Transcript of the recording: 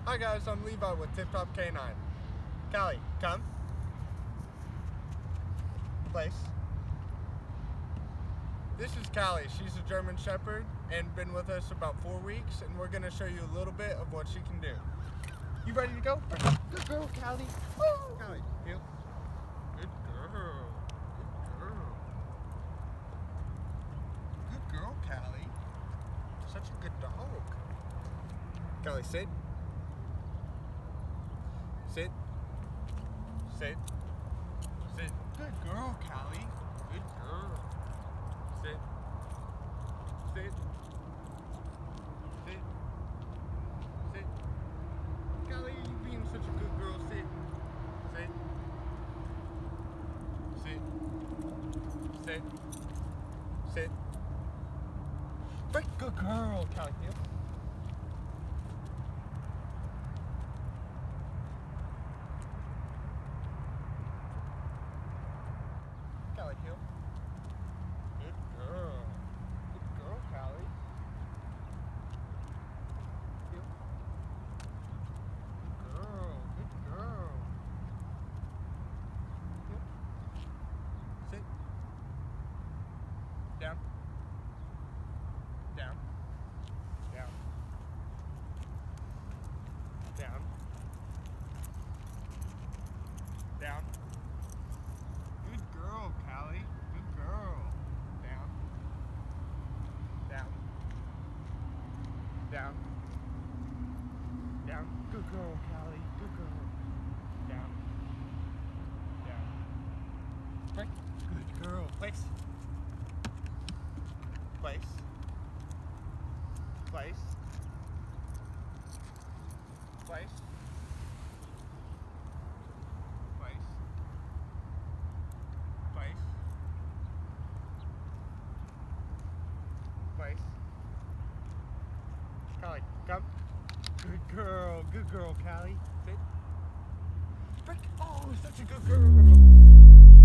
Hi guys, I'm Levi with Tip Top K9. Callie, come. Place. This is Callie. She's a German Shepherd and been with us about 4 weeks, and we're gonna show you a little bit of what she can do. You ready to go? Good girl, Callie. Woo! Callie, heel. Good girl. Good girl. Good girl, Callie. Such a good dog. Callie, sit. Sit. Sit. Sit. Good girl, Callie. Good girl. Sit. Sit. Sit. Sit. Callie, you being such a good girl. Sit. Sit. Sit. Sit. Sit. Very good girl, Callie. Heel. Callie, heel. Good girl. Good girl, Callie. Heel. Good girl. Good girl. Heel. Sit. Down. Down. Down. Down. Down. Good girl, Callie. Good girl. Down. Down. Down. Down. Good girl, Callie. Good girl. Down. Down. Right. Good girl. Place. Place. Place. Place. Place. Place. Place. Callie, come. Good girl, Callie. Sit. Frick. Oh, such a good girl.